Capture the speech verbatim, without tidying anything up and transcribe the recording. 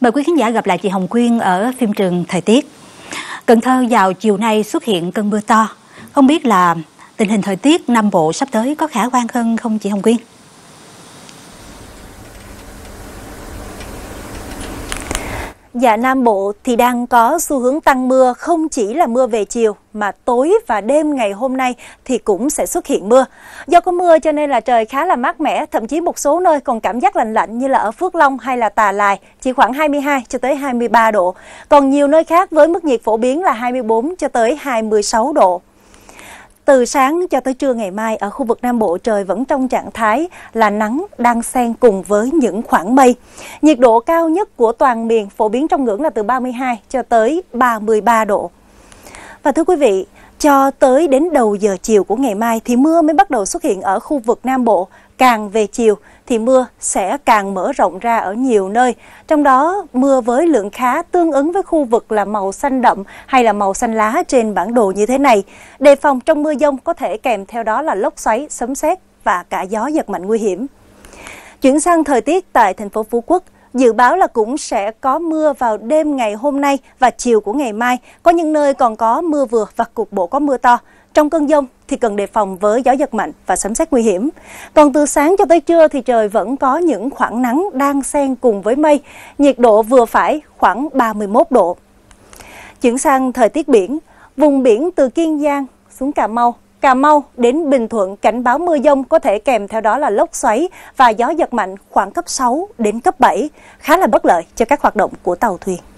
Mời quý khán giả gặp lại chị Hồng Quyên ở phim trường Thời tiết. Cần Thơ vào chiều nay xuất hiện cơn mưa to. Không biết là tình hình thời tiết Nam Bộ sắp tới có khả quan hơn không chị Hồng Quyên? Dạ, Nam Bộ thì đang có xu hướng tăng mưa, không chỉ là mưa về chiều mà tối và đêm ngày hôm nay thì cũng sẽ xuất hiện mưa. Do có mưa cho nên là trời khá là mát mẻ, thậm chí một số nơi còn cảm giác lạnh lạnh như là ở Phước Long hay là Tà Lài, chỉ khoảng hai mươi hai cho tới hai mươi ba độ. Còn nhiều nơi khác với mức nhiệt phổ biến là hai mươi bốn cho tới hai mươi sáu độ. Từ sáng cho tới trưa ngày mai ở khu vực Nam Bộ trời vẫn trong trạng thái là nắng đang xen cùng với những khoảng mây. Nhiệt độ cao nhất của toàn miền phổ biến trong ngưỡng là từ ba mươi hai cho tới ba mươi ba độ. Và thưa quý vị, cho tới đến đầu giờ chiều của ngày mai thì mưa mới bắt đầu xuất hiện ở khu vực Nam Bộ. Càng về chiều thì mưa sẽ càng mở rộng ra ở nhiều nơi. Trong đó mưa với lượng khá tương ứng với khu vực là màu xanh đậm hay là màu xanh lá trên bản đồ như thế này. Đề phòng trong mưa dông có thể kèm theo đó là lốc xoáy, sấm sét và cả gió giật mạnh nguy hiểm. Chuyển sang thời tiết tại thành phố Phú Quốc. Dự báo là cũng sẽ có mưa vào đêm ngày hôm nay và chiều của ngày mai. Có những nơi còn có mưa vừa và cục bộ có mưa to. Trong cơn dông thì cần đề phòng với gió giật mạnh và sấm sét nguy hiểm. Còn từ sáng cho tới trưa thì trời vẫn có những khoảng nắng đang xen cùng với mây. Nhiệt độ vừa phải khoảng ba mươi mốt độ. Chuyển sang thời tiết biển. Vùng biển từ Kiên Giang xuống Cà Mau. Cà Mau đến Bình Thuận cảnh báo mưa dông có thể kèm theo đó là lốc xoáy và gió giật mạnh khoảng cấp sáu đến cấp bảy, khá là bất lợi cho các hoạt động của tàu thuyền.